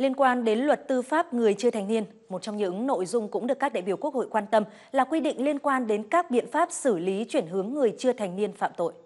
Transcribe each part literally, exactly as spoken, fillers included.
Liên quan đến luật tư pháp người chưa thành niên, một trong những nội dung cũng được các đại biểu Quốc hội quan tâm là quy định liên quan đến các biện pháp xử lý chuyển hướng người chưa thành niên phạm tội.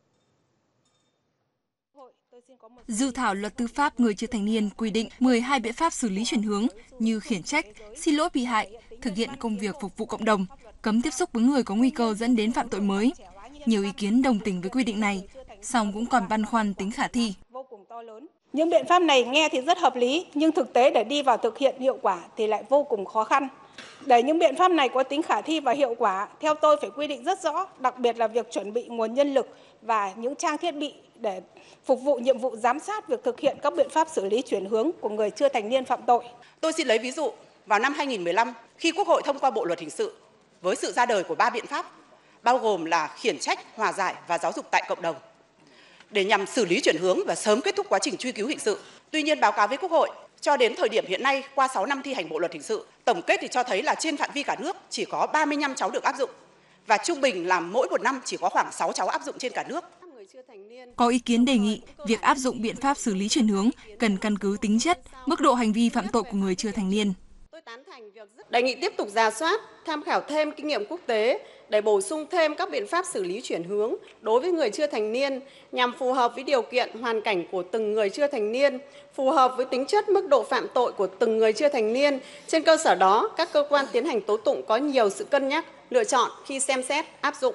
Dự thảo luật tư pháp người chưa thành niên quy định mười hai biện pháp xử lý chuyển hướng như khiển trách, xin lỗi bị hại, thực hiện công việc phục vụ cộng đồng, cấm tiếp xúc với người có nguy cơ dẫn đến phạm tội mới. Nhiều ý kiến đồng tình với quy định này, song cũng còn băn khoăn tính khả thi. Những biện pháp này nghe thì rất hợp lý, nhưng thực tế để đi vào thực hiện hiệu quả thì lại vô cùng khó khăn. Để những biện pháp này có tính khả thi và hiệu quả, theo tôi phải quy định rất rõ, đặc biệt là việc chuẩn bị nguồn nhân lực và những trang thiết bị để phục vụ nhiệm vụ giám sát việc thực hiện các biện pháp xử lý chuyển hướng của người chưa thành niên phạm tội. Tôi xin lấy ví dụ, vào năm hai nghìn không trăm mười lăm, khi Quốc hội thông qua Bộ luật hình sự với sự ra đời của ba biện pháp, bao gồm là khiển trách, hòa giải và giáo dục tại cộng đồng, để nhằm xử lý chuyển hướng và sớm kết thúc quá trình truy cứu hình sự. Tuy nhiên, báo cáo với Quốc hội, cho đến thời điểm hiện nay, qua sáu năm thi hành Bộ luật hình sự, tổng kết thì cho thấy là trên phạm vi cả nước chỉ có ba mươi lăm cháu được áp dụng, và trung bình là mỗi một năm chỉ có khoảng sáu cháu áp dụng trên cả nước. Có ý kiến đề nghị việc áp dụng biện pháp xử lý chuyển hướng cần căn cứ tính chất, mức độ hành vi phạm tội của người chưa thành niên. Đề nghị tiếp tục rà soát, tham khảo thêm kinh nghiệm quốc tế để bổ sung thêm các biện pháp xử lý chuyển hướng đối với người chưa thành niên nhằm phù hợp với điều kiện hoàn cảnh của từng người chưa thành niên, phù hợp với tính chất mức độ phạm tội của từng người chưa thành niên. Trên cơ sở đó, các cơ quan tiến hành tố tụng có nhiều sự cân nhắc, lựa chọn khi xem xét áp dụng.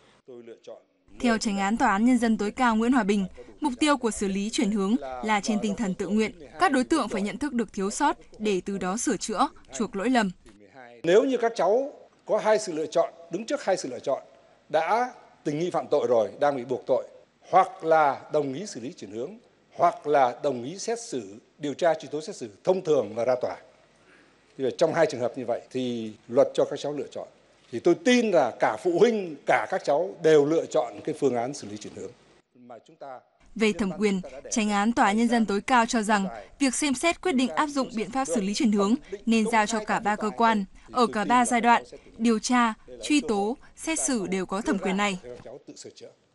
Theo Chánh án Tòa án Nhân dân tối cao Nguyễn Hòa Bình, mục tiêu của xử lý chuyển hướng là trên tinh thần tự nguyện. Các đối tượng phải nhận thức được thiếu sót để từ đó sửa chữa, chuộc lỗi lầm. Nếu như các cháu có hai sự lựa chọn, đứng trước hai sự lựa chọn, đã tình nghi phạm tội rồi, đang bị buộc tội, hoặc là đồng ý xử lý chuyển hướng, hoặc là đồng ý xét xử, điều tra, truy tố, xét xử thông thường và ra tòa. Thì trong hai trường hợp như vậy thì luật cho các cháu lựa chọn. Thì tôi tin là cả phụ huynh, cả các cháu đều lựa chọn cái phương án xử lý chuyển hướng. Về thẩm quyền, Chánh án Tòa án Nhân dân tối cao cho rằng việc xem xét quyết định áp dụng biện pháp xử lý chuyển hướng nên giao cho cả ba cơ quan, ở cả ba giai đoạn, điều tra, truy tố, xét xử đều có thẩm quyền này.